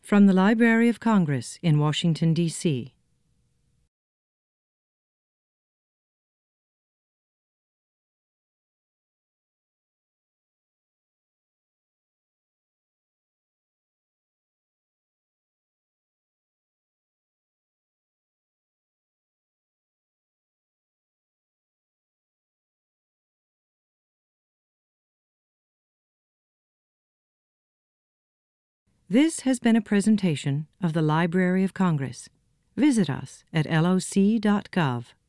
From the Library of Congress in Washington, D.C. This has been a presentation of the Library of Congress. Visit us at loc.gov.